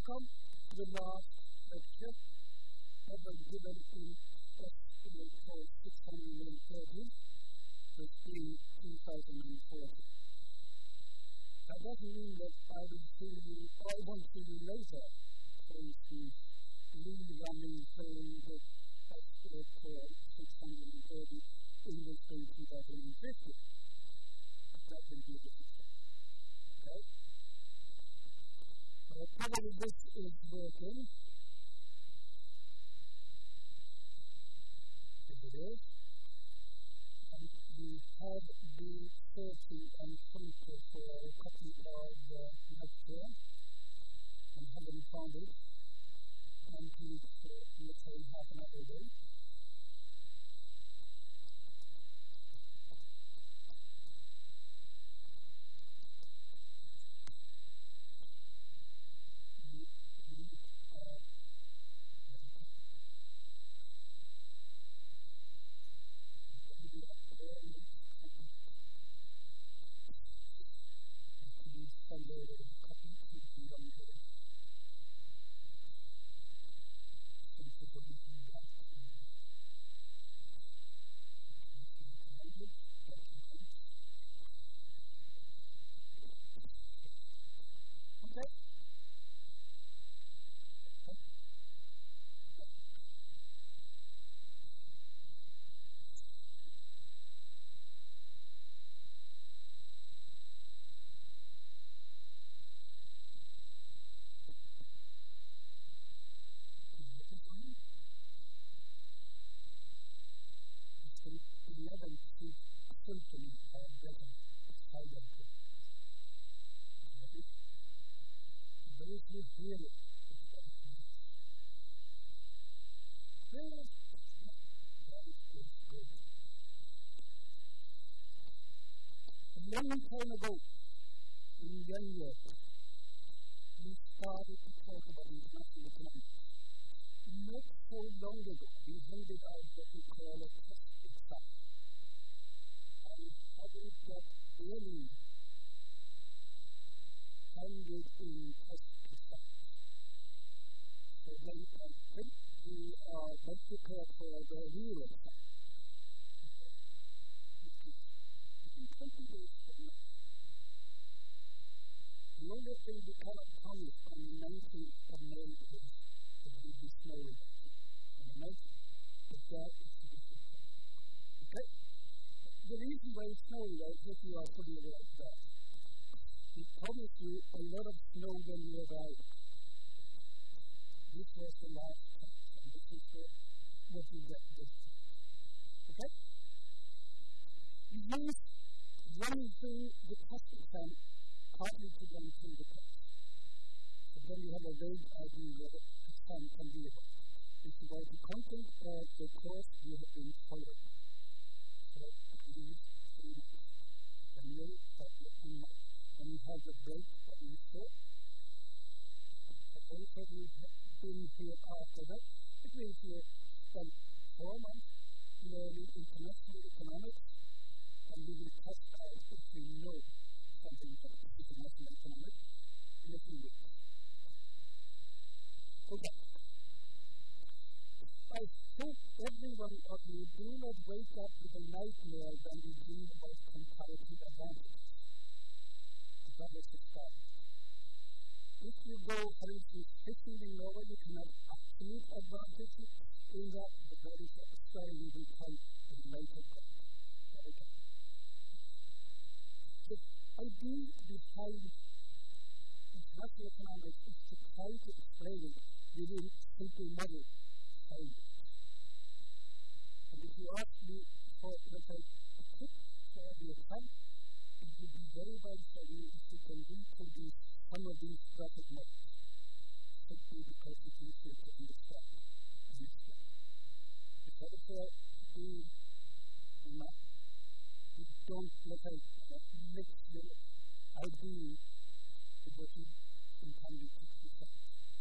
welcome to the last lecture ever given in estimate for 630, the spring 2040. That doesn't mean that I will see you, or I won't see you later, for instance, Lee running saying that estimate for 630 in the spring 2050. That will be a different thing. Okay? Probably this is working. As it is. And we have the 30 and 20 for a copy of the lecture and haven't found it. And please, let's say half an hour ago. A long time ago, in young years, we started to talk about international economics. Not so long ago, we handed out what we call a test exam. And we haven't got any handed in test exams. So then I think we are well prepared for the real exam. In 20 years from now, the only thing we cannot promise on the 19th of May is that it will be snowing on the 19th. But that is the different thing. Okay? The reason why it's snowing, I think you are fully aware of that. We promised you a lot of snow when you arrived. This was the last time, and this is what you get this time. Okay? We used running through the test exam partly to run through the test. So then you have a vague idea of what the exam can be about. It's about the content of the course you have been following. So at least 3 months. And you know that you're in months. When you have the break that you saw, and also you've been here after that, it means you spent 4 months learning international economics, and we will test out if we know something about international economics in a few weeks. Okay. I hope every one of you do not wake up with a nightmare when we dream about comparative advantages. That is the start. If you go, for instance, fishing in Norway, you can have absolute advantages in that, but that is a story we will tell in a later part. Okay. The idea behind international economics is to try to explain it within simple model framework. And if you ask me for, let's say, a tip for the exam, it would be very well for you if you can reproduce some of these graphic models, simply because it's easier to understand and explain. If therefore you do not, you don't, let's say, mix your idea with what you intended to present.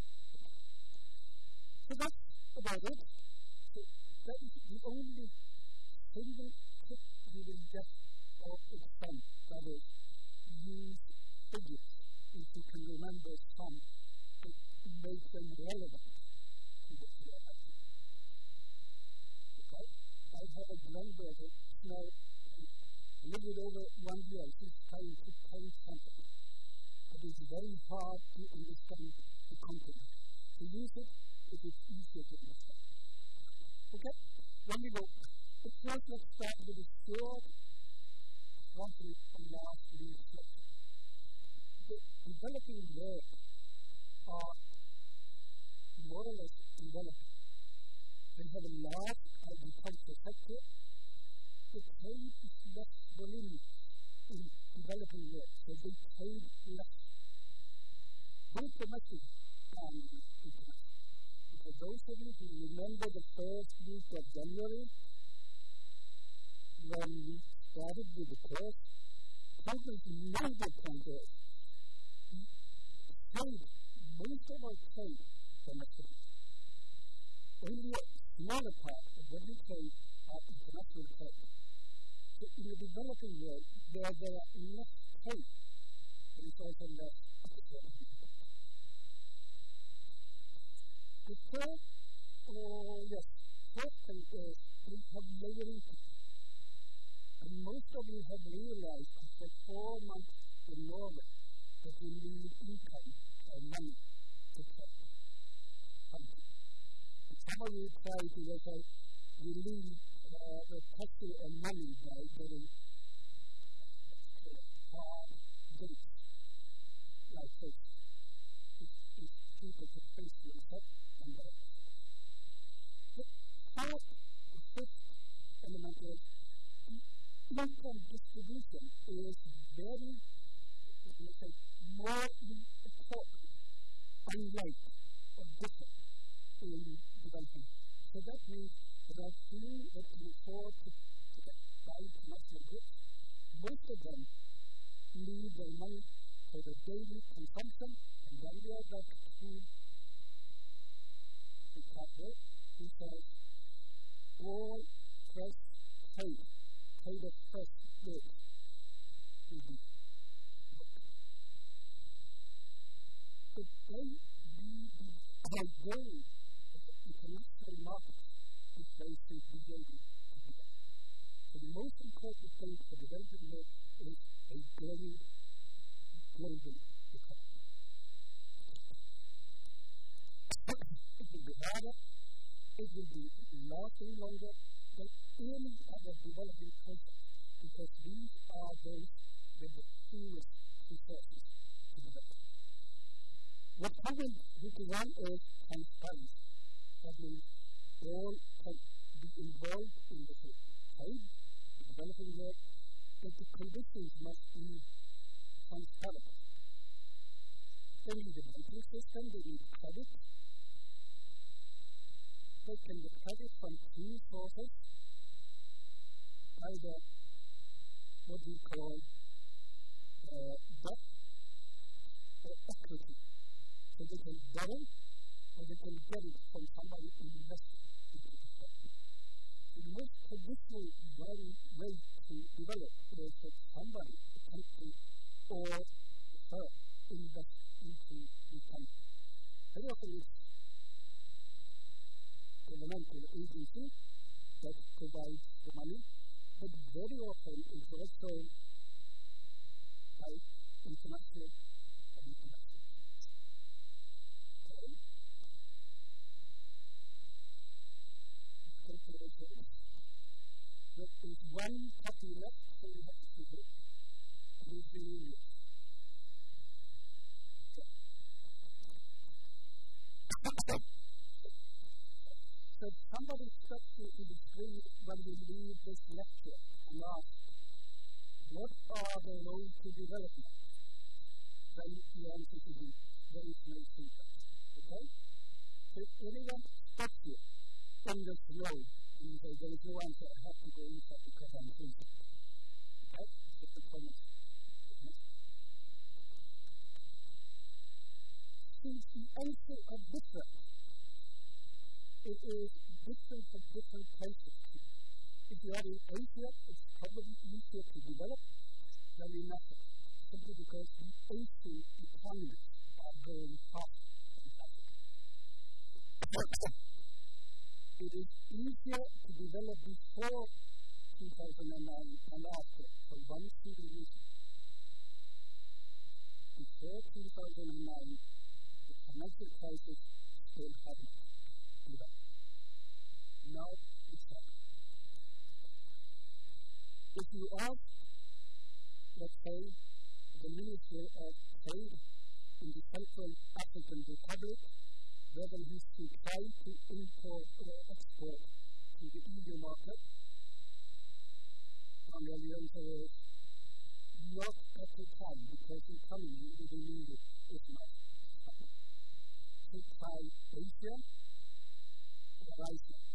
So that's about it. So that is the only single tip you will get of extent, that is, use figures if you can remember some make them relevant to what we are doing. Okay? I have a granddaughter, now a little bit over 1 year, she's trying to pay something. It is very hard to understand the content. To use it, it is easier to understand. Okay? When we go, let's start with a short conflict and last reflection. The developing world are more or less developed. They have a large agricultural sector. The trade is less voluminous in developing world, so they trade less. Both domestic and international. For those of you who remember the first week of January, when we started with the course, Calvin's major point is trade, most of our trade domestically. Only a smaller part of what we trade are international trade. So in the developing world, there are less trade, and it's also less trade. The third thing is we have layering it. And most of you have realized after 4 months in Norway that you need income or money to trade. And some of you try to work out you need the taxi and money by getting hard dates like this. It's cheaper to face yourself and that. The fifth element is income distribution is very, more important, unlike or different in developing. So that means there are few that can afford to buy international goods. Most of them need their money for their daily consumption, and then we are back to the chapter who says all fresh trade of fresh goods will be looked. If they are going to the international markets, if they should be able to do that. So the most important thing for the developing world is a growing global economy. It will be harder, it will be lasting longer than any other developing countries, because these are those with the fewest resources to develop. What Calvin one is transparency. That means all can be involved in the trade, the developing world, but the conditions must be transparent. They need a banking system, they need credit. They can get credit from two sources, either what we call debt or equity. So they can borrow or they can get it from somebody invested into the company. The most traditional way to develop is that somebody, a company or a firm, invest into the company. Very often it's governmental agency that provides the money, but very often it's also by international and international. Okay? There is one copy left, so we have to do it. It is the English. So somebody stops you in the street when you leave this lecture and asks, what are the roads to development? Then the answer to be very simple. Okay? So if anyone stops you on this road and you say, there is no answer, I have to go inside because I'm thinking. Okay? So the comment. Since the answer are different, it is different at different places. If you are in Asia, it's probably easier to develop than in Africa, simply because the Asian economies are growing faster than Africa. It is easier to develop before 2009 and after, for one simple reason. Before 2009, the financial crisis still hadn't developed. Now it's happening. If you ask, let's say, the Minister of Trade in the Central African Republic whether he should try to import or export to the EU market, and the answer is not at the time because the economy in the EU is not expanding. To try Asia or Iceland.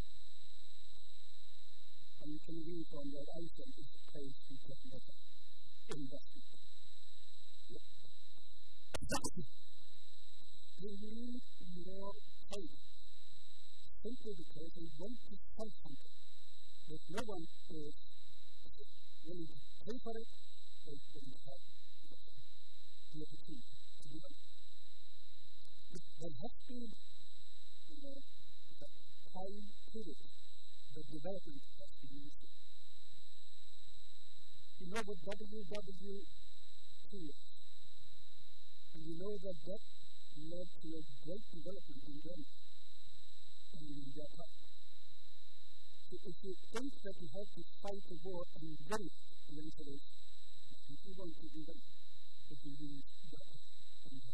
And you can read on that Iceland is a place to get better investment. They need more trade, simply because they want to sell something. If no one is willing to pay for it, they won't have the opportunity to do it. There has been a time period that development has been useful. You know what WW2 is, and you know that that led to a great development in Germany and in Japan. So if you think that you have to fight the war and win it, the answer is if you want to do that, if you use that and that.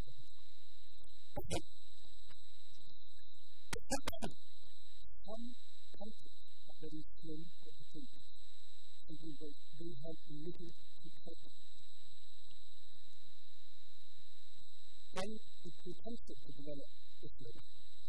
Some countries are very slim opportunities, simply because they have little to take. Then the potential to develop is little.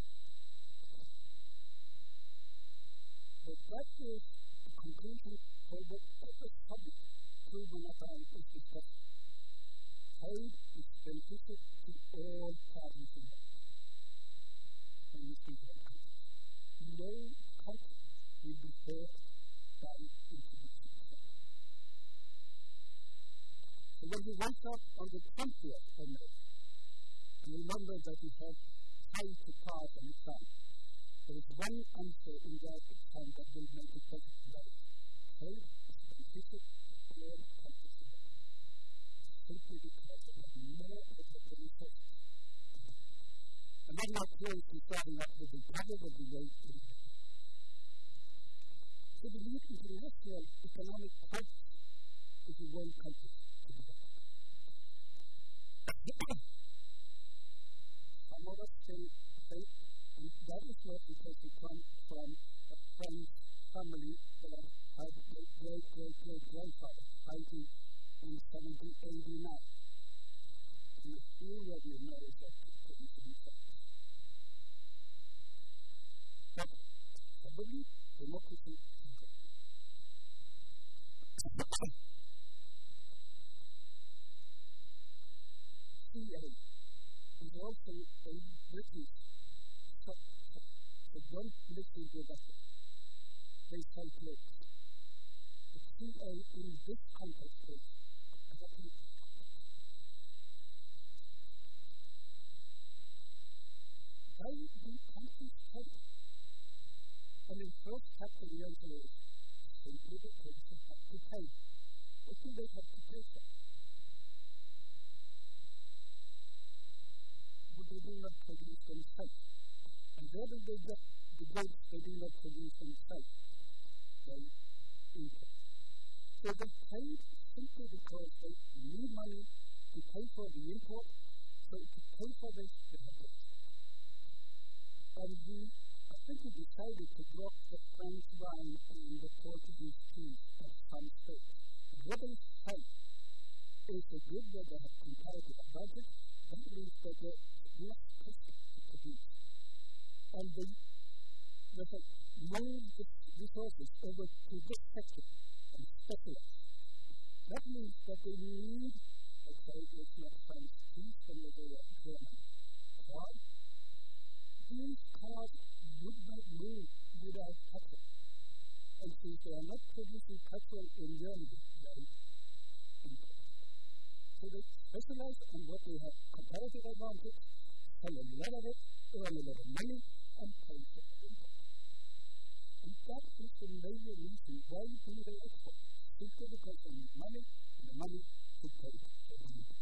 But that is the conclusion for whatever subject proven upon is discussed. Trade is beneficial to all parties involved. When you speak of countries, no country will be hurt by introducing trade. So when we went up on the 20th of May, remember that we have tried to pass an exam. There is one answer in that exam that will make it perfectly right. Trade is beneficial to all countries involved. Simply because they have more available resources. And then now close to starting up with the double of the rate in the world. So the need international economic crisis is the world countries to develop. Some of us think that is not because we come from a French family that had a great-great-great-grandfather fighting in 1789. And a few of you know that it couldn't be such. But probably democracy is good. CA is also a British structure. They don't listen to that. They calculate. The CA in this context is a government context. Why do countries trade? And in first chapter the answer is simply because they have to pay. What do they have to pay for? They do not produce themselves. And where do they get the goods they do not produce themselves? They import. So they trade simply because they need money to pay for the import, so to pay for this, they have to export. And I think we decided to drop the French wine and the Portuguese cheese at some stage. And what they say is a good that they have comparative advantage. That means that they're less costly to produce. And they have moved the resources over to this sector and specialize. That means that they need, let's say, it's not French cheese from the German car. These cars would not move without petrol. And since they are not producing petrol in Germany, they import. So they specialize on what they have comparative advantage, sell a lot of it, earn a lot of money and pay for the import. And that is the major reason why do they export. Simply because they need money, and the money to pay for the import.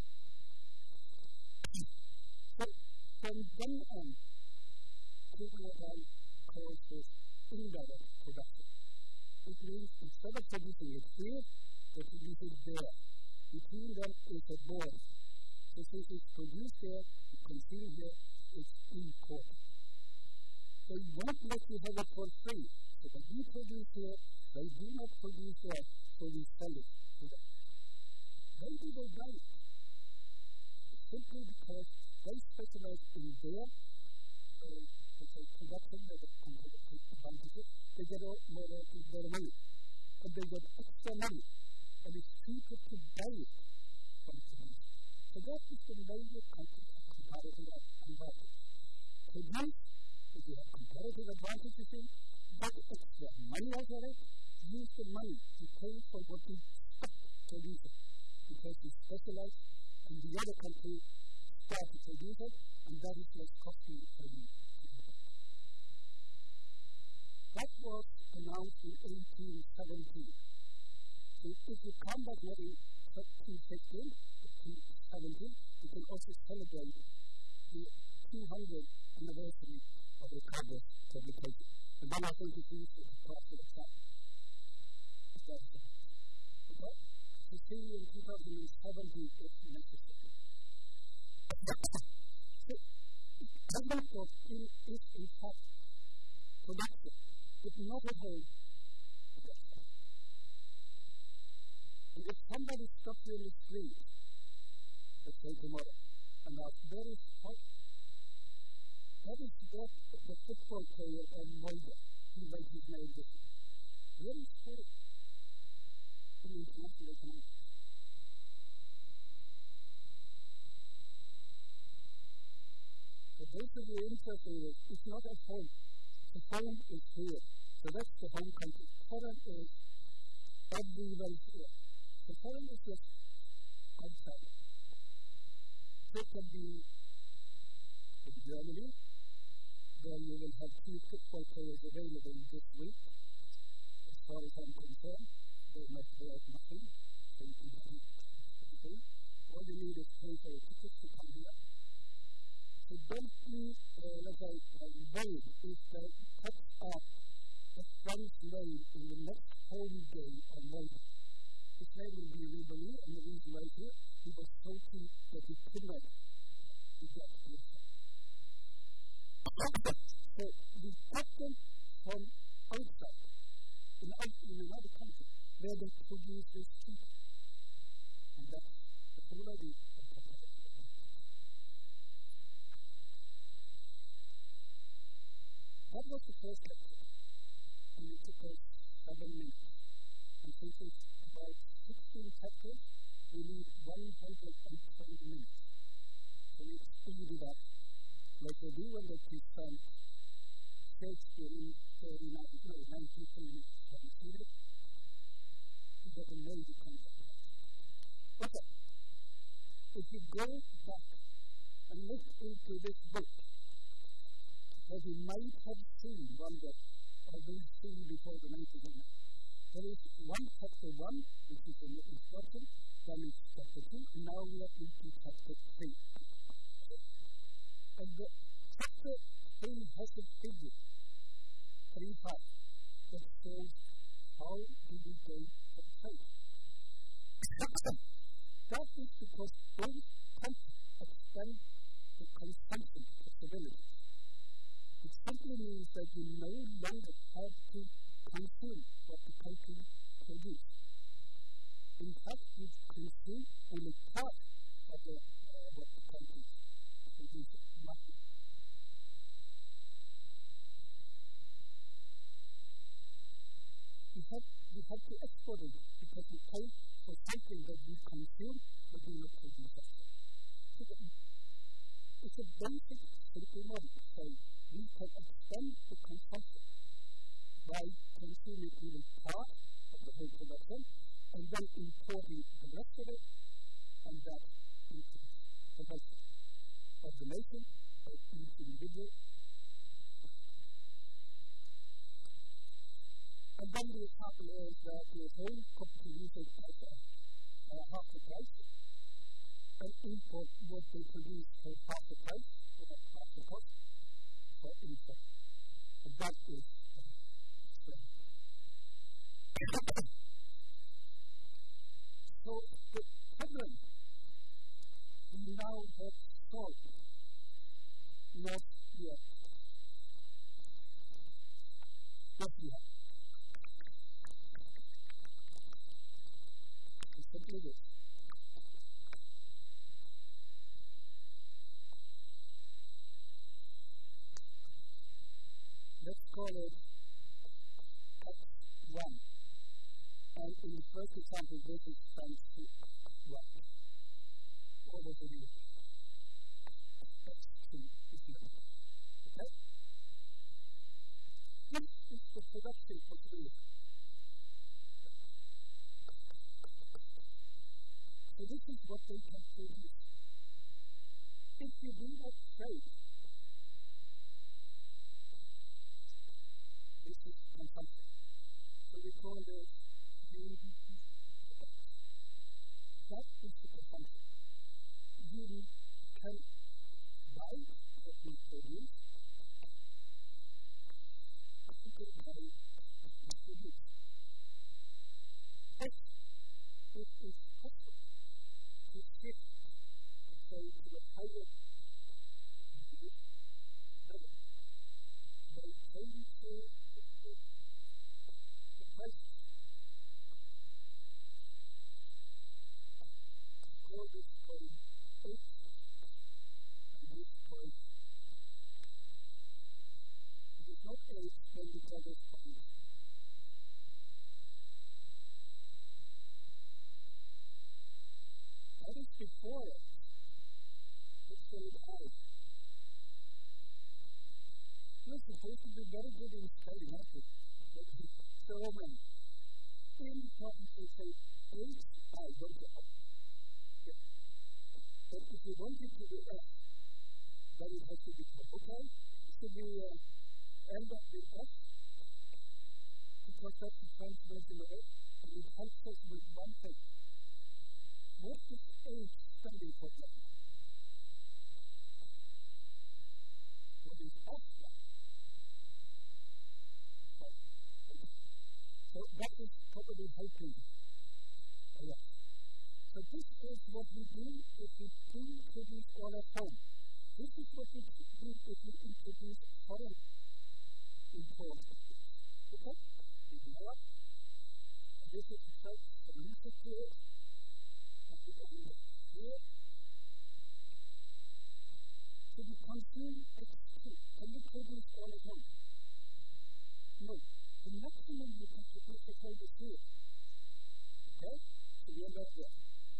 So from then on, Kubernetes calls this indirect production. It means instead of producing it here, they produce it there. Between them is a border. So since it's produced there, it's consumed here, it's imported. So you won't let you have it for free. So that you produce here, they do not produce there, so we sell it to them. Why do they buy it? It's simply because they specialize in their production, and they take advantage of it. They get more money. And they get extra money. And it's cheaper to buy it from producers. So that is the major comparative advantage. Produce, if you have comparative advantages in, get extra money out of it, use the money to pay for what you produce it. Because you specialize, and the other country start to produce it, and that is less costly for you. That was announced in 1817. So if you come back here in 1816, 1817, you can also celebrate the 200th anniversary of the Congress publication. And then I think it's used as part of the time. Okay? So see you in 2017 if necessary. The method is in fact production. It's not a whole. And if somebody stops you in the street, let's say tomorrow, and asks, where is what? That is what the football player on Molde, he made his name this. Where is sport in international economics? So those of you interested in it, it's not at home. The home is here. So that's the home country. Foreign is everywhere here. The foreign is just outside. So it can be in Germany, where you will have 2 football players available this week. As far as I'm concerned, they might play out nothing. So you can have everything. All you need is pay for a ticket to come here. So don't be, let's say, worried if they touch up a French name in the next home game on Monday. His name will be Ribéry, and the reason right here, he was so cheap that he could not get this. So we got them from outside, in another country, where they produce this cheap. And that's the whole idea of competitive advantage. That was the first lecture, and it took us 7 minutes. And since it's about 16 chapters, we need 120 minutes. So we speed it up, like they do when they present Shakespeare in 1917. You get a major concept. Okay, if you go back and look into this book, that you might have seen one that I will see before the 19th. There is chapter 1, which is in the instruction, then it's chapter 2, and now we are into chapter 3. And the chapter 3 has a figure, 3-5, that shows how do we go from trade. That is because both countries extend the consumption of civilians. It simply means that you no longer have to consume what the country produces. In fact, you consume only part of what the country produces. Nothing. We have to export it because we pay for something that we consume but do not produce ourselves. So it's a basic simple model. So we can extend the consumption by consuming only part of the whole production and then importing the rest of it, and that increases the budget of the nation for each individual. And then the example is that the whole property usage has half the price, and import what they produce for half the price, or half the cost, for import. And that is explained. So the problem we now have solved, not yet. Not yet. It's simply this. Let's call it x1. And in the first example, this is times 1. What was the reason? X2 is given. Okay? This is the production possibility. So this is what they can produce. If you do not trade, this is consumption. So we call this GDP. That is the consumption. You can buy what you produce. You can buy what you produce. If it is possible to shift, say, to a higher level, they tend to improve the prices. Call this point H, and this point. It is not H when the other point. That is before it. Let's say it I. You're supposed to be very good in trading, aren't you? So when in talking to say H, I don't get up. But if you want it to be F, then it has to be okay. Should we end up with F? Because that's the transformation of it, and it helps us with one thing. What is H standing for? What is F? So that is probably helping. Yes. So this is what we do if we do produce all at home. This is what we do if we introduce foreign import. Okay? Ignore it. This is the solution to it. And we can here. So we consume X2. Can we produce all at home? No. The maximum you can produce at home is here. Okay? So we end up there.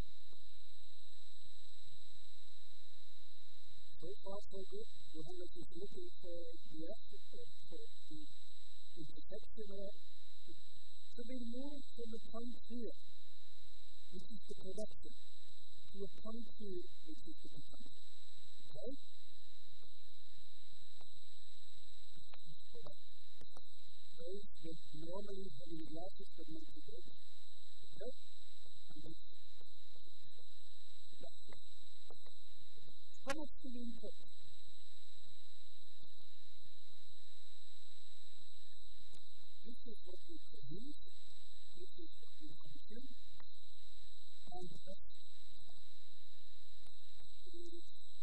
So far, so good. Johannes is looking for the aspect for the intersection of it. So we move from the point here, which is the production, to a point here, which is the consumption. Okay? Those with normally having glasses but not today. Okay? And this. How much do we import? This is what we produce, this is what we consume, and the rest is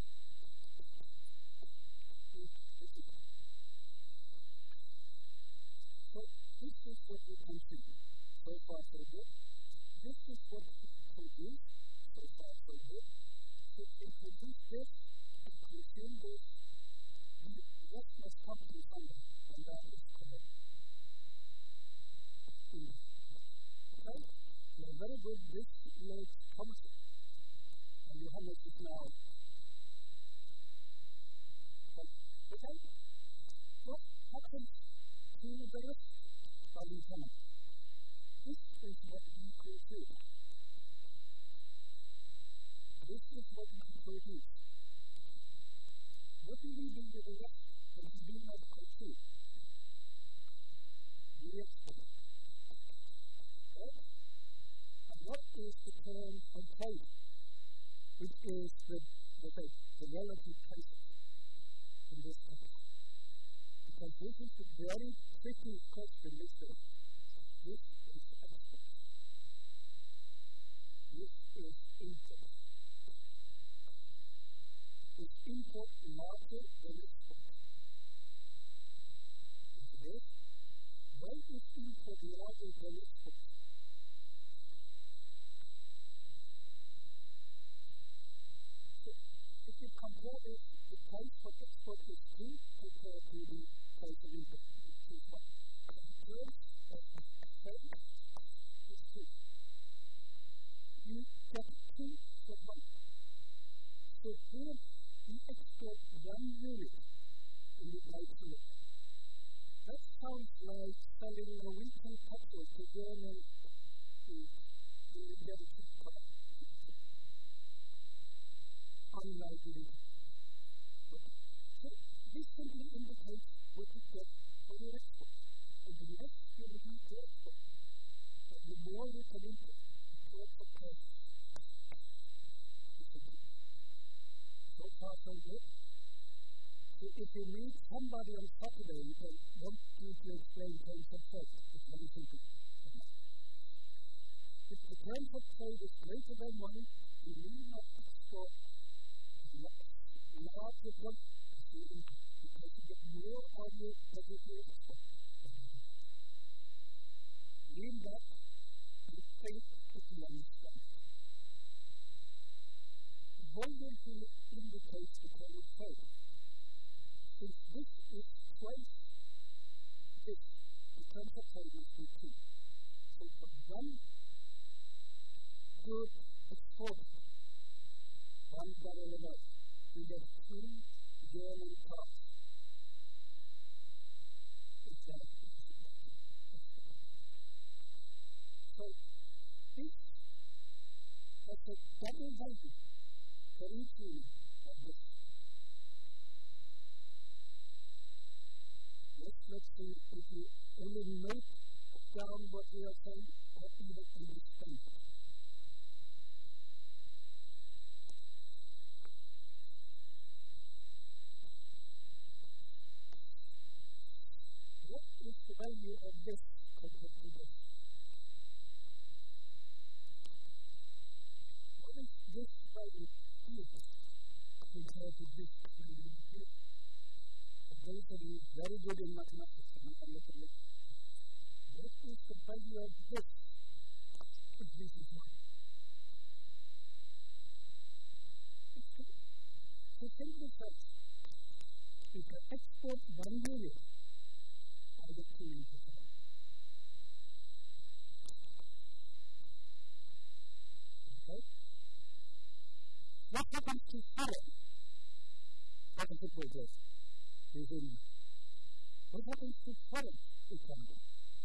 so this is what we consume. So far, so good. This is what we produce. So far, so good. So if we produce this and consume this, the rest must come from somewhere, and that is correct. Okay? We are very good. This makes promises. And Johannes is now. Okay? What happens to the rest of the economy? This is what we produce. This is what we produce. What do we do with the rest when we do not consume? We export. Right? And what is the term of trade, which is the relative cases in this case? Because this is a very tricky question, this is export. This is import. Is import larger than export? If it is, when is import larger than export? So, if you compare this, the price for export is 2 compared to the price of import, which is 1. So the terms of trade is 2. You get 2 for 1. So here we export 1 unit and we buy 2 of them. That sounds like selling Norwegian petrol to German to get a cheap car. Unlike it. So this simply indicates what you get for the export. And the less you need to export, but the more you can import, the more the price. So far, so good. So if you meet somebody on Saturday and want you to explain terms of trade, it's very simple. If the terms of trade is greater than 1, you need not export larger quantity because you get more of your everyday export. Lean back and think if you understand. Volume here indicates the kind of trade. Since this is twice this, the terms of trade must be 2. So for 1 good exported, 1 barrel of oil, we get 2 German cars. Exactly. So this has a double value for each unit of this. Let's see if you only note down what we are saying or even understand it. What is the value of this compared to this? What is this value here compared to this value here? Those of you very good in mathematics, and I can look at it. What is the value of this if this is 1? So simply says, if I export 1 unit, I get 2 units of oil. Okay? What happens to foreign? What is it with this? What happens to foreign economy?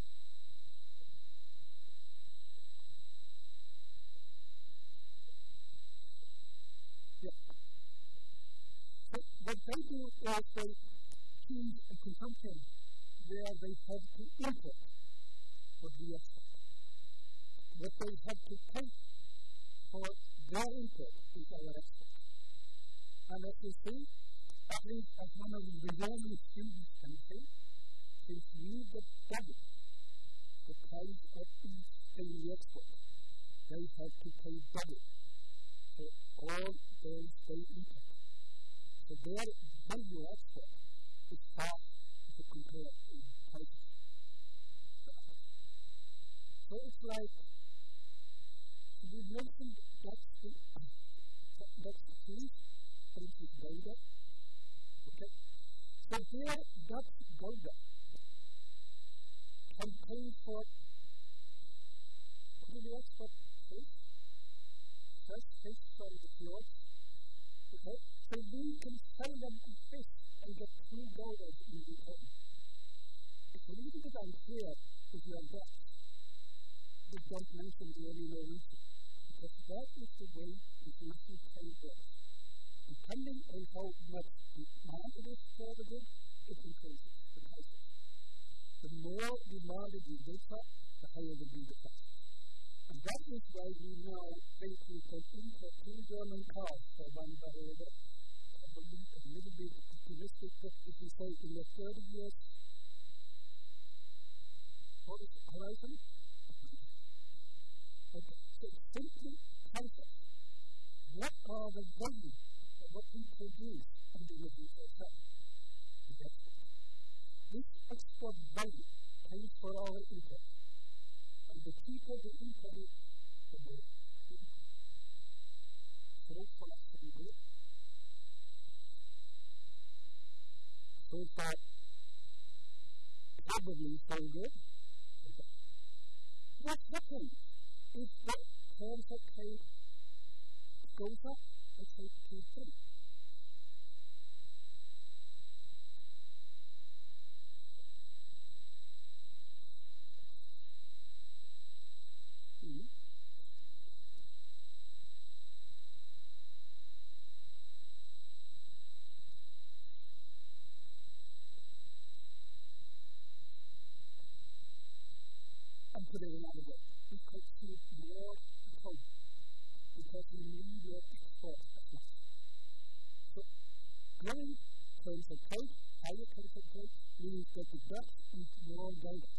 Yeah. So what they do is they choose a consumption where they have to import what we export. What they have to pay for their import is our export. And as you see, at least as one of the German students can say, since we get double the price of each thing we export, they have to pay double for all those they import. So their value export is half if you compare in prices. So it's like, to be mentioned, that's the truth, things is data. Okay? So here, Dutch Gouda can pay for, what do we export? Fish? Fresh fish from the fjords. Okay? So we can sell them in fish and get 2 Goudas in return. It's a little bit unclear if you are Dutch. You don't mention the only Norwegian. Because that is the way international trade works. depending on how much demand it is for the good, it increases the prices. The more demanded you make up, the higher will be the price. And that is why we now think we can import two German cars for $1. Probably a little bit optimistic, but if you say in the 30 years, what is the horizon? Okay, so simply concept. What are the values of what we produce and we reduce ourselves? This extra value pays for our import. And the people who import it, the more so far so good. So far, probably so good. What happens if the terms of trade goes up, let's say 2 things? And put it another way, we could see more hope because we need your export as much. So, growing terms of trade, higher terms of trade, means that the Dutch eat more dollars.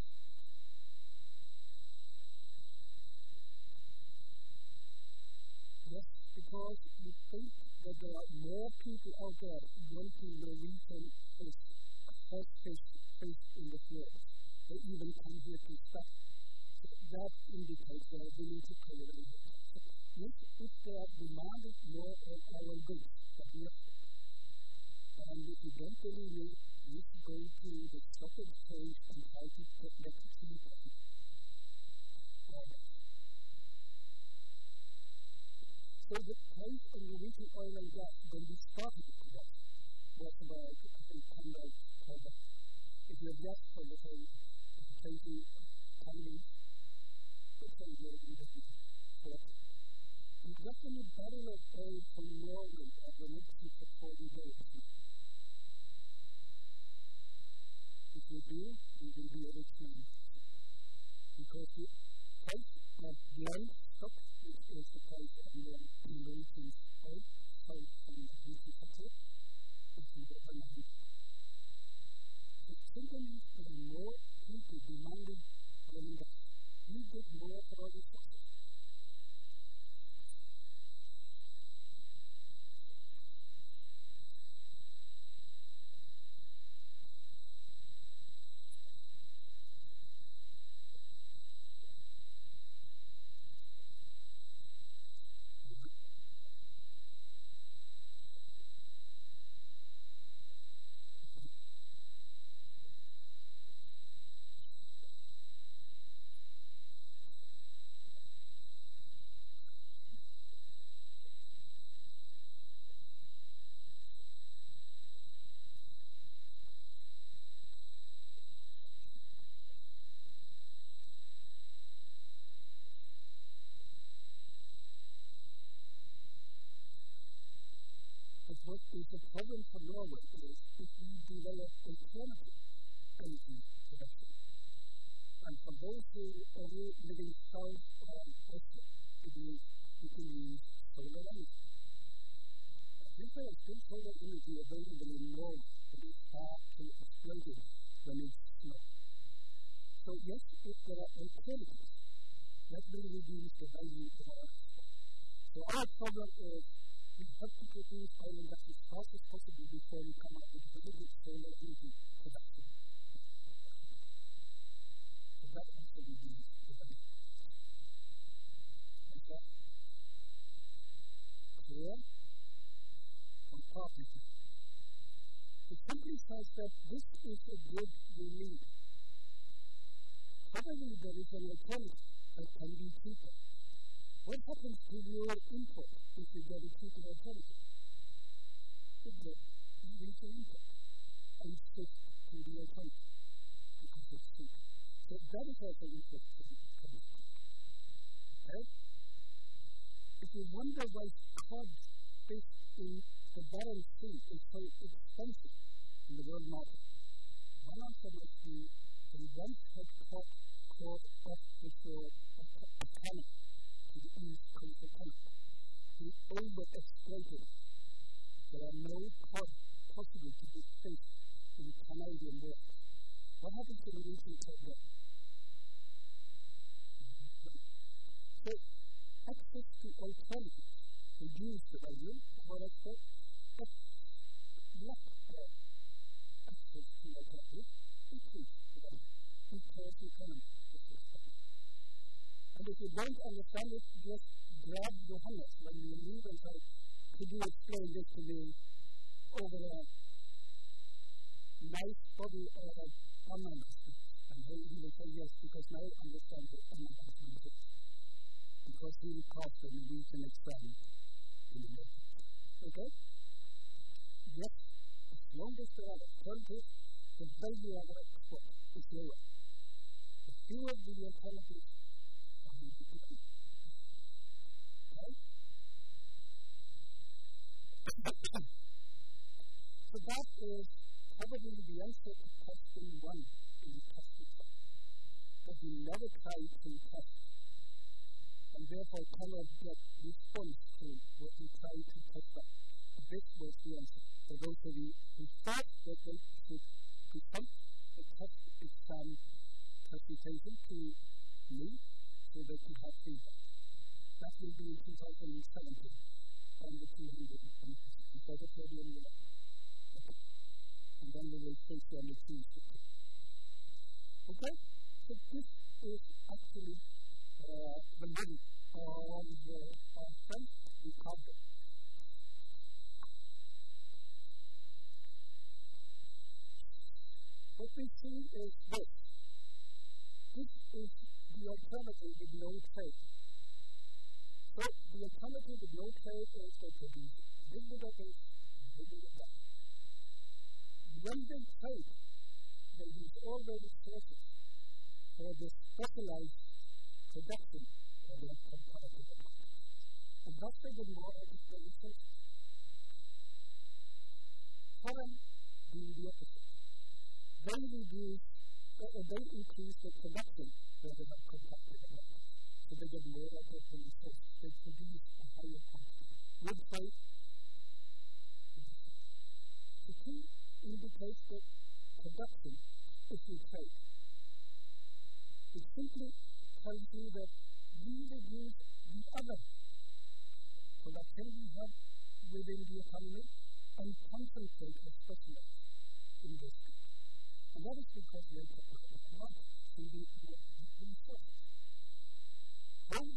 Yes, because you think that there are more people out there wanting Norwegian fish, fresh fish in the fjords. They even come here to stop. So that indicates they are willing to pay a little bit. Yes, if they are demanded more of our goods, that we are. And if you don't believe me, you should go to the stock exchange and try to get that cheap. So the price of Norwegian oil and gas when we started the production was about, I think, $10 per barrel. If you adjust for the whole 20 economies, it's a little bit different. You get in a barrel of oil from Norway at the next 40 days. If you do, you will be able to because the price of blend stock is the price of the Norwegian oil, sold from the beauty sector, which is the money. So simply means that more people demanded oil and gas. You get more for all the sector. What is the problem for Norway is if we develop alternative energy production. And for those who are living south of Oslo, it means you can use solar energy. There is still solar energy available in Norway, but it's hard to exploit it when it's snow. So yes, if there are alternatives, that will reduce the value of our export. So our problem is we have to produce oil and gas as fast as possible before we come up with really good solar energy production. So that has to be used for the value. Okay? Clear? On partnership. The company says that this is a good we need. Probably there is an alternative that can be cheaper. What happens to your import if you get a cheaper alternative? You need to import and shift to the alternative because it's cheaper. So that is also interesting to me. Okay? If you wonder why cod fish in the barren sea is so expensive in the world market? One answer might be they once had caught off the shore of Canada to the east coast of Canada. They overexploited. There are no possible to be faced in Canadian waters. What happens to the region today? So, access to alternatives reduce the value of what I said, but lack of access to alternatives increase the value because the economy is sustainable. And if you don't understand it, just grab Johannes when you leave and say, could you explain this to me over a nice body of ananas? And he will say yes, because now I understand what ananas means. Because he will cast them and we can expand in the market. Okay? Yes, as long as there are alternatives, the value of our export is lower. The fewer the alternatives are going to become. Okay? So that is probably the answer to question 1 in the test itself. That we never try to test and therefore cannot get response to what we try to test out. This was the answer. For those of you who thought that they should present a test exam presentation to me so that you have feedback. That will be in 2017 on the 200 because it's already in the and then we will face them with Tuesday. Okay? So this is actually the money on our friend Ricardo. What we see is this. This is the alternative with no trade. So the alternative with no trade is they produce big this, big that. When they trade, they use all the resources for the specialized production of their comparative advantage. And thus they get more out of their resources. Foreign do the opposite. They increase the production rather than comparative advantage. So they get more out of their resources. They produce a higher quantity. With trade, the key indicates that production is in trade. It simply tells you that we reduce the other production we have within the economy and concentrate a specialist in this field. And that is because we are technical market and we have resources. Home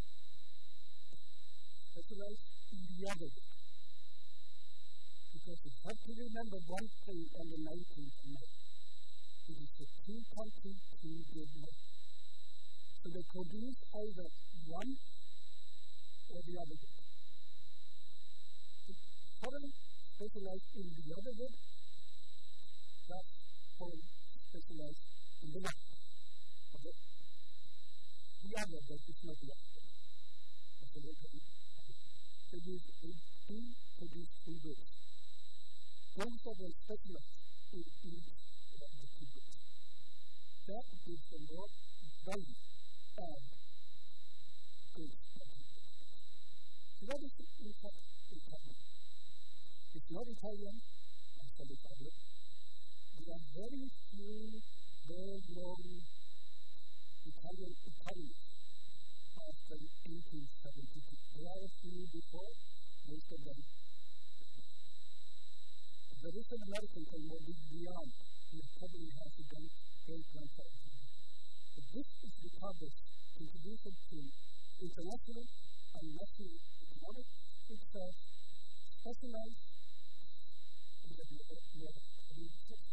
specialize in the other field. Because you have to remember one thing on the 19th of May. It is the two-country, two-good law. So they produce either one or the other good. The foreign specialize in the other good, that's foreign specialize in the one. Okay? The other good is not the other good. That's the way to do it. They do produce two goods. Both of them specialize in each of the two goods. That gives them more value and goods. So that is the impact in Italian. It's not Italian, as for the public. There are very few well-known Italian economists after 1872. There are a few before, most of them. There is an American called Maurice Beyond, who probably has a great plan for it. But this is Ricardo's contribution to international and national economics, which says specialized in the more resources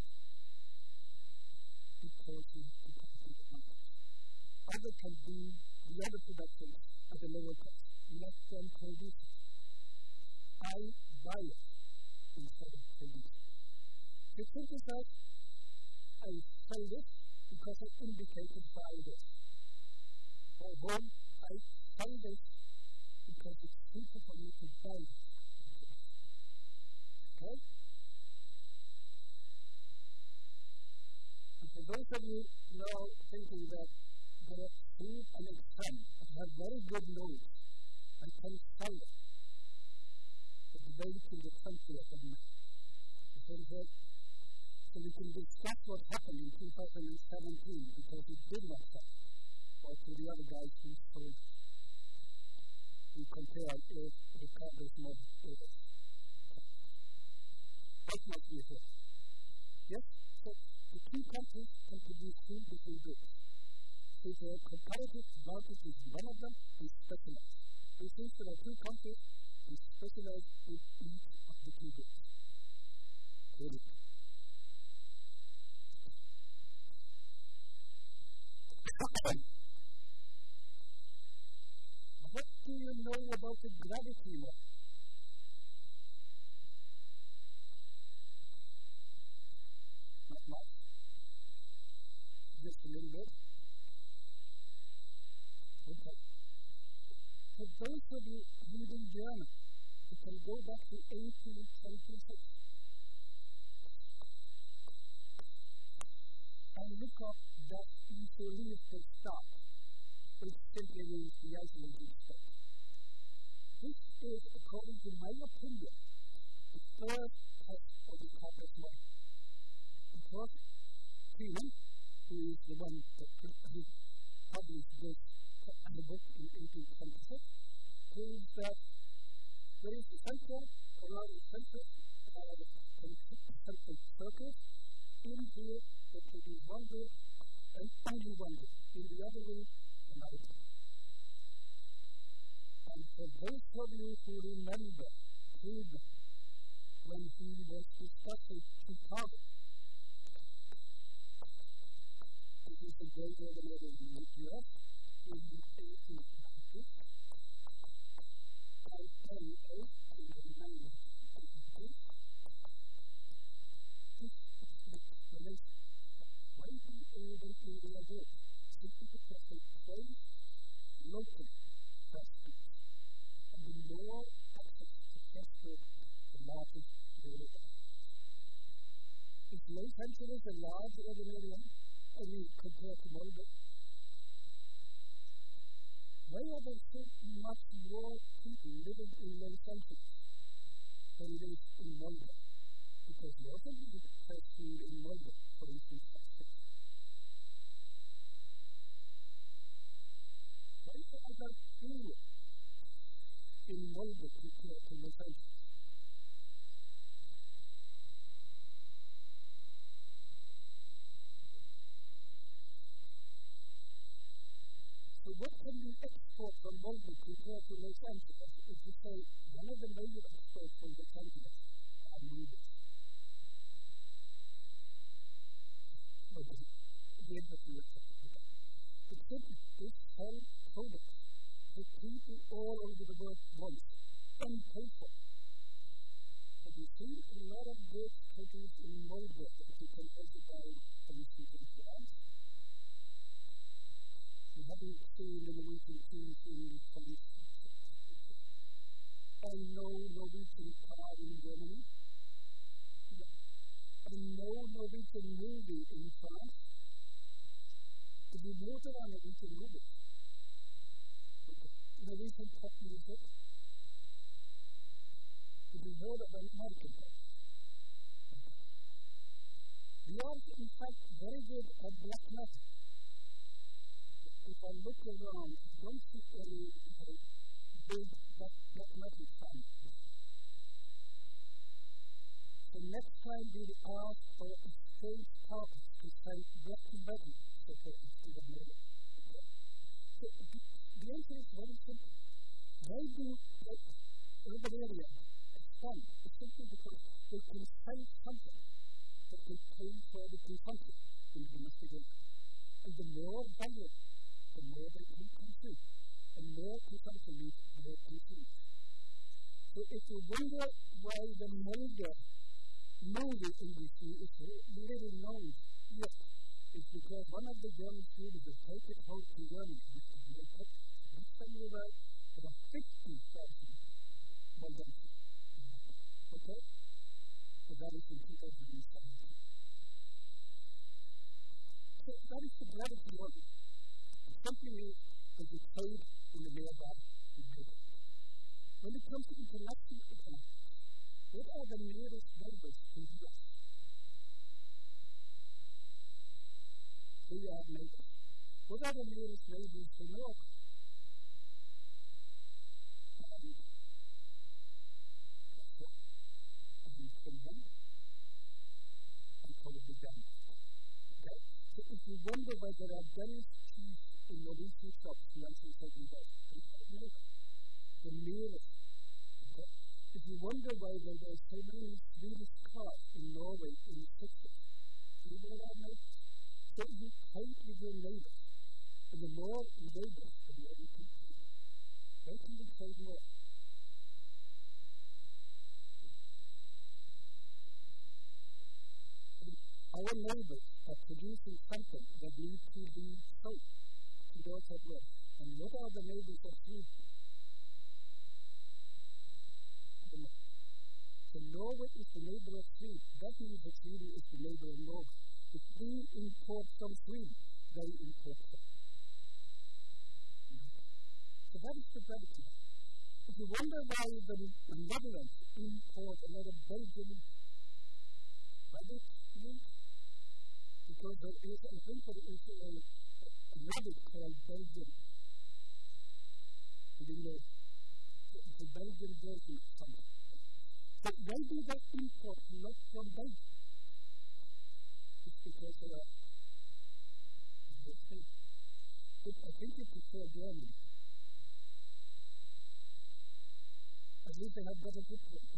because we compete with markets. Others can do the other production at a lower cost. Let them produce it. I buy it instead of producing it. The thing is that I sell this because I indicated buy this. Or home, I sell this because it's simple for me to buy this. Okay? And for those of you now thinking that food and its son have very good knowledge and can sell it, it's way to the country of the man. So we can discuss what happened in 2017 because it did not happen. Or to the other guys who sold, we compare if the Congress model is. That's not the effect. Yes? So the two countries can produce two different goods. So the comparative advantage is one of them is specialized. It seems there are two countries who specialize in each of the two goods. Very good. What do you know about the gravity law? Not much. Just a little bit. Okay. For those of you reading German, you can go back to 1826 and look up that isolated start, which simply means the isolated state. This is, according to my opinion, the first test of the Congress model. Because Freeman, who is the one that published this book in 1826, proves that there is a central, around the central circle, in here there can be one group and only one group. In the other group, another group. And for those of you who remember Friedman, when he was discussing Chicago, this is the great organizer in the U.S. in the 1890s, and NA in the 1980s. This is the explanation of why the urban area works, simply because they place local questions, and the more access to tested, the larger the area. If Los Angeles is a large urban area, and you compare to Melbourne, why are there so much more people living in Los Angeles than there is in Melbourne? Because Los Angeles has food in Melbourne, for instance, why is there other food in Melbourne compared to Los Angeles? So what can we export from Melbourne compared to Los Angeles? If you say one of the major exports from Los Angeles are movies. The industry is it simply this whole product that people all over the world want and pay for. And we see a lot of goods produced in Melbourne that you can also buy and see in France. We haven't seen the Norwegian teams in France. And no Norwegian car in Germany. And no Norwegian movie in France. Did you know there are Norwegian movies? Norwegian pop music. Did you know that American pop? We are, in fact, very good at black metal. If I look around, I don't see any big black metal fans. So next time we ask for a strange topic to say black metal support instead of metal. So the answer is very simple. Why do the urban area expand? It's simply because they can sell something that can pay for the consumption in the domestic area. And the more value, the more they can consume. And more consumption means more consumed. So if you wonder why the manga movie industry is little known, yes, it's because one of the German students has taken home in Germany, which is very popular. This time about 50,000 manga. Okay? Christ in 2017. So that is the gratitude one. It simply means that you paid in the mailbox to pay it. When it comes to intellectual economics, what are the nearest neighbors to the US? Do you have neighbors? What are the nearest neighbors to Morocco? And Finland, and probably Denmark. Okay? So if you wonder why there are Danish cheese in Norwegian shops, the answer is taken away. The nearest. Okay? If you wonder why there are so many Swedish cars in Norway in the 60s, do you know that neighbors? So you hate with your neighbors. And the more neighbors, the more you can trade. Where can you trade more? Our neighbors are producing something that needs to be sold to those at work. And what are the neighbors of Sweden? So Norway is the neighbor of Sweden. That means that Sweden is the neighbor of Norway. If we import from Sweden, they import from. So that is the gratitude. If you wonder why the Netherlands import a lot of Belgian rabbit meat, because there is a winter a rabbit called Belgian. And you know, it's a Belgian version of something. So why do they import not from Belgium? It's because they are good things. I think you prefer Germany. At least they have better good things.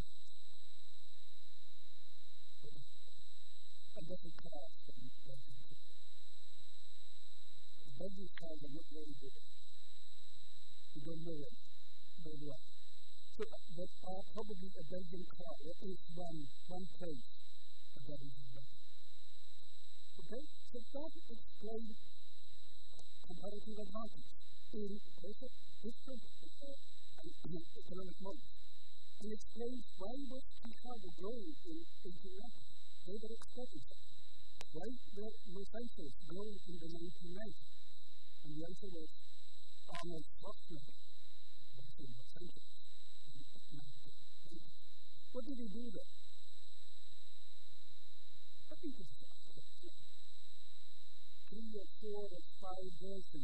And better cars than Belgian people. The Belgian cars are not very good. You don't know them very well. So there are probably a Belgian car. There is one place a Belgian car. Okay? So that explains comparative advantage in different economic models. And explains why was Chicago growing in 1890? They were exporting something. Why were Los Angeles growing in the 1990s? And the answer was Arnold Schwarzenegger was in Los Angeles. What did he do there? I think it's 3 or 4 or 5 years in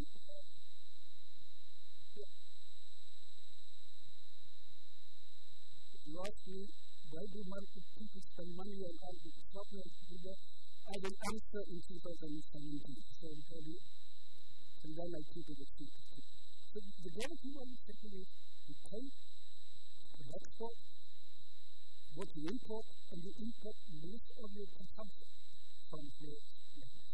last week, why do people spend money on Arnold Schwarzenegger? I will answer in 2017. So I'll tell you, and then I keep it a secret. So the gratitude one is simply you pay, you export, what you import, and you import most of your consumption from your neighbors.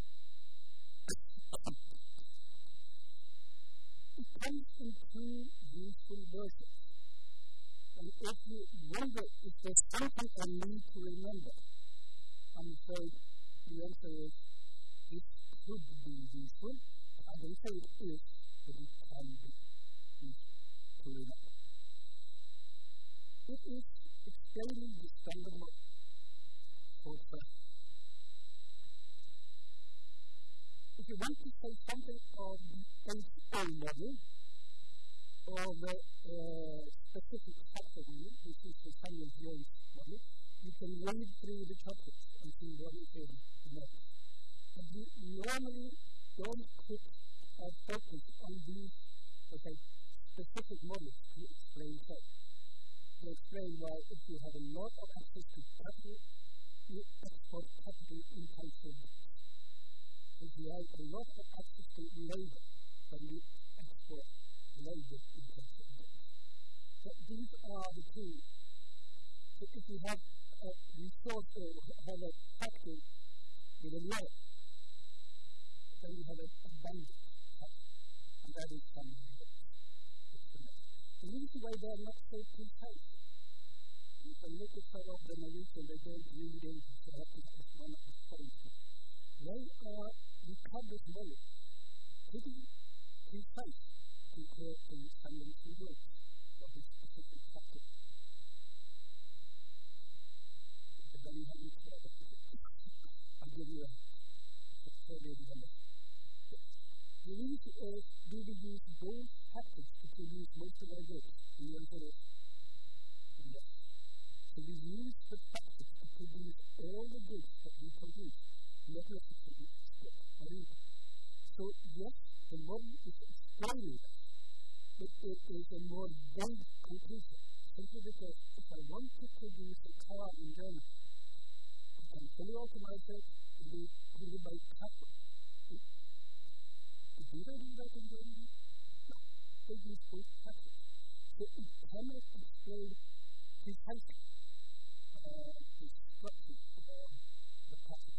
It comes in two useful versions. And if you wonder if there's something I need to remember, I'm afraid the answer is it could be useful. I don't say it is, but it can be useful to remember. It is explaining the standard model for trust. If you want to say something of the HA model, or the specific factor model, which is the Samuel Jones model, you can read through the chapters and see what is in the model. But we normally don't put our focus on these specific models to explain that. To explain why if you have a lot of access to capital, you export capital intensive goods. If you have a lot of access to labor, then you export labor intensive goods. So these are the two. So if you have a resource or have a factory with a lot, then you have an abundance factory. And that is something else. The reason why they are not so precise. You can look at some of the Norwegian, they don't read in, so that is one of the points. They are recovered knowledge, pretty precise compared to some of the words of this specific factor. But then ladies and gentlemen. The reason is, do we use those tactics to produce most of our goods? And the answer is yes. So we use the tactics to produce all the goods that we produce, not necessarily export or import. So yes, the model is explaining that, but it is a more vague conclusion, simply because if I want to produce a car in Germany, I can fully automate it and do it by capital. Do they do that in Germany? No. They use both tactics. So it cannot explain precisely the structure of the pattern.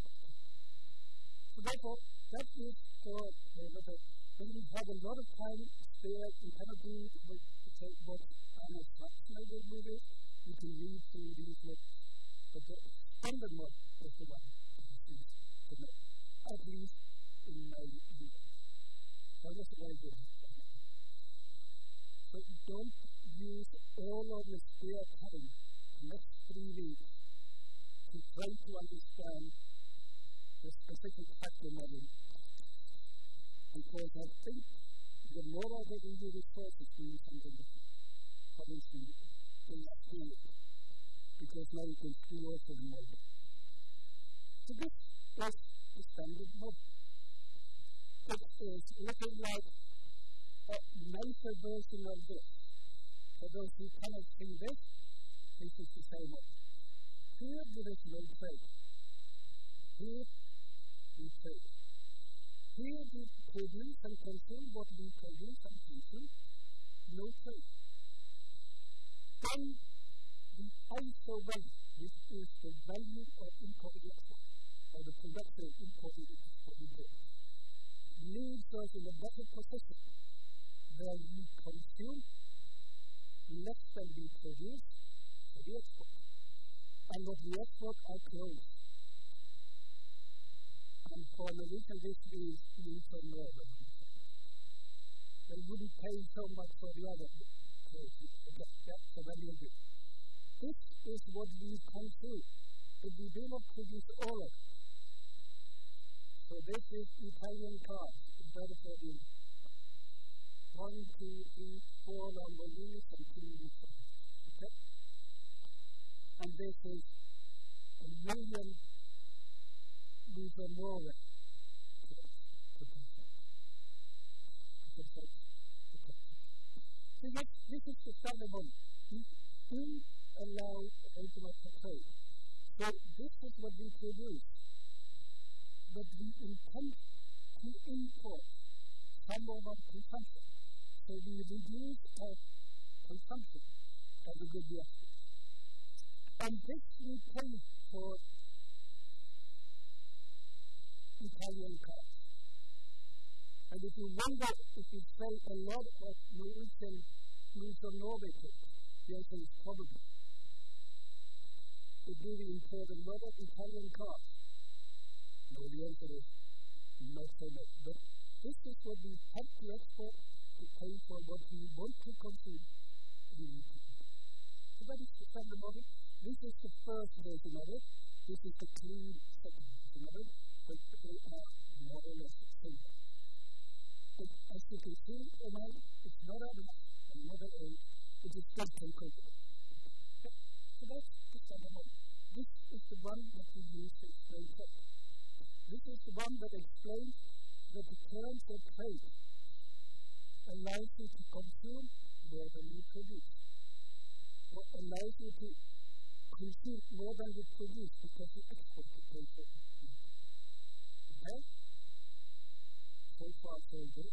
So therefore, that is for when we have a lot of time spare, we cannot do what Arnold Schwarzenegger movies, we can read through these books. But the standard mod is the one that is used to make, at least in my view. That is the way it is. So don't use all of the spare time, the next 3 weeks, to try to understand the specific factor model. Because I think the more I get into resources, doing something different. For instance, in that field, because now you can see also the model. So this is the standard model. It is looking like a nicer version of this. For those who cannot see this, this is the same model. Here there is no trade. Here we trade. Here we produce and consume what we produce and consume, no trade. Then the ISO value, which is the value of imported export, or the production of imported exported goods, leaves us in a better position where we consume less than we produce for the export. And what we export are clothes. And for Norwegian, this means from Norway. They wouldn't pay so much for the other clothes. That's a value of it. This is what we consume, but we do not produce all of it. So this is Italian cars, better for the 1, 2, 3, 4 Lamborghinis and 2 Nissan. Okay? And this is a million from Norway. So yes, this is the standard model. We do allow automatic trade. So this is what we produce. But we intend to import some of our consumption. So we reduce our consumption of the good yes. And this we pay for Italian cars. And if you wonder if you sell a lot of Norwegian from Norway goods, the answer is probably. But do we import a lot of Italian cars? No, the answer is not so much. But this is what we have to export to pay for what we want to consume. So that is the standard model. This is the first version of it. This is the clean second version of it. But they are more or less similar. But as you can see, it's not a mass and not an age. It is just uncomfortable. So that's the standard model. This is the one that we use to explain trade. This is the one that explains that the terms of trade allows you to consume more than you produce. Or allows you to consume more than you produce because you export to pay for it. Okay? So far, so good.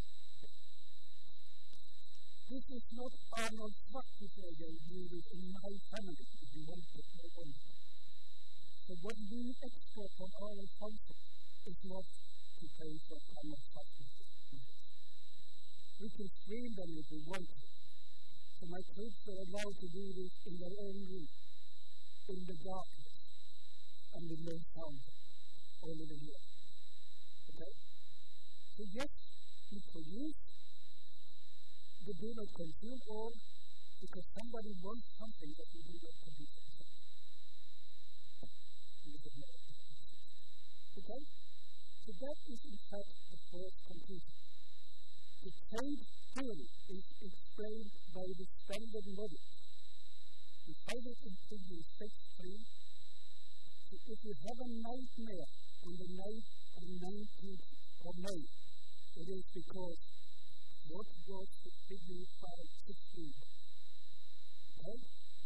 This is not Arnold Schwarzenegger movie in my family, if you want to know one. So what we export from our country is not to pay for Arnold Schwarzenegger movies. We can stream them if we want to. So my kids are allowed to do this in their own room, in the darkness, and with no sound, only the ear. Okay? So yes, we produce, we do not consume all, because somebody wants something that we do not produce ourselves. Okay? So that is in fact the first conclusion. The trade theory is explained by the standard model. We find it in figure 6.3. So if you have a nightmare on the night of 19th of May, it is because what was the figure 5.16? Right?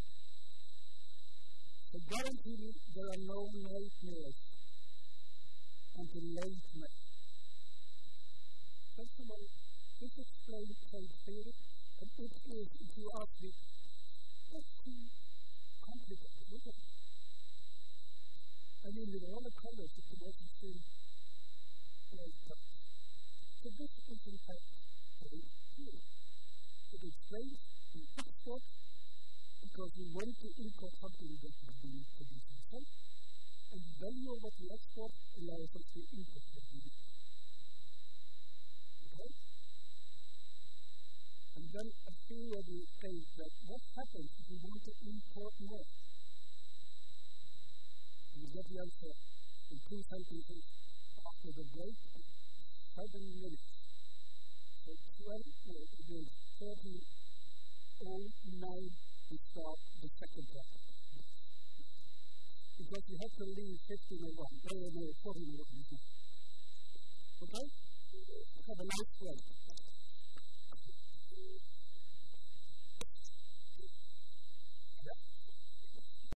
So guarantee me there are no nightmares until late night. First of all, this explains trade theory, and it is, if you ask me, that's too complicated, isn't it? I mean, with all the colors, it wasn't seen like that. So this is in fact trade theory. It explains the export because we want to import something that is being produced itself, and the value of what we export allows us to import what we need. Okay? And then a theory of the state that what happens if we want to import more? And you get the answer in 2 sentences after the break, 7 minutes. So 30:09 we start the second part. Because you have to leave 15:01, 40:01. Okay? Have a nice break.